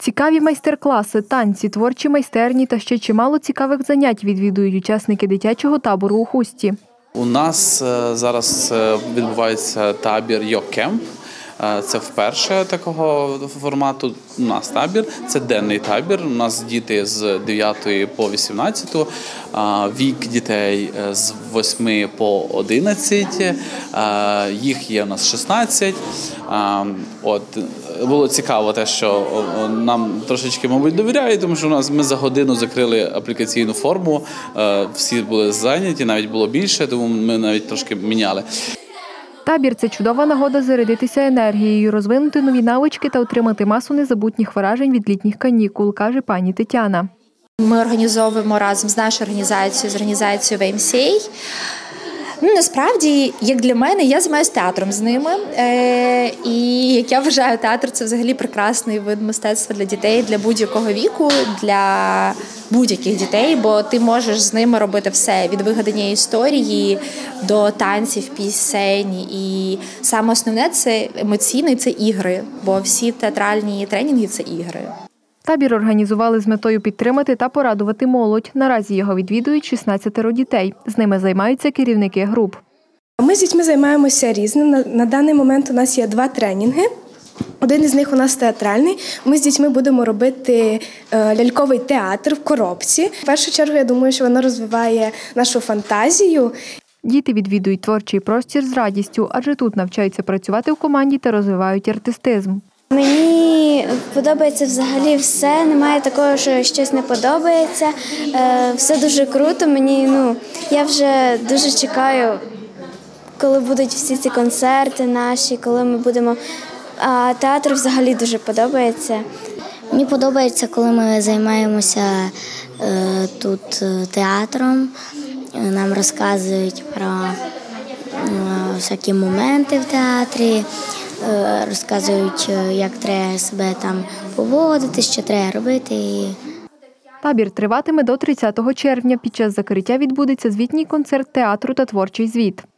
Цікаві майстер-класи, танці, творчі майстерні та ще чимало цікавих занять відвідують учасники дитячого табору у Хусті. У нас зараз відбувається табір «Йок-кемп». Це вперше такого формату у нас табір. Це денний табір. У нас діти з 9 по 18, вік дітей з 8 по 11, їх є у нас 16. Було цікаво те, що нам трошечки, мабуть, довіряють, тому що ми за годину закрили аплікаційну форму, всі були зайняті, навіть було більше, тому ми навіть трошки міняли. Табір – це чудова нагода зарядитися енергією, розвинути нові навички та отримати масу незабутніх вражень від літніх канікул, каже пані Тетяна. Ми організовуємо разом з нашою організацією, з організацією VMCA. Насправді, як для мене, я займаюся театром з ними. І, як я вважаю, театр – це взагалі прекрасний вид мистецтва для дітей, для будь-якого віку, для будь-яких дітей, бо ти можеш з ними робити все, від вигадання історії до танців, пісень. І саме основне – це емоційне, це ігри, бо всі театральні тренінги – це ігри. Табір організували з метою підтримати та порадувати молодь. Наразі його відвідують 16 дітей. З ними займаються керівники груп. Ми з дітьми займаємося різним. На даний момент у нас є 2 тренінги. Один із них у нас театральний. Ми з дітьми будемо робити ляльковий театр в коробці. В першу чергу, я думаю, що воно розвиває нашу фантазію. Діти відвідують творчий простір з радістю, адже тут навчаються працювати в команді та розвивають артистизм. Мені подобається взагалі все, немає такого, що щось не подобається. Все дуже круто, я вже дуже чекаю, коли будуть всі ці концерти наші, коли ми будемо. А театр взагалі дуже подобається. Мені подобається, коли ми займаємося тут театром, нам розказують про всякі моменти в театрі, розказують, як треба себе там поводити, що треба робити. Табір триватиме до 30 червня. Під час закриття відбудеться звітній концерт театру та творчий звіт.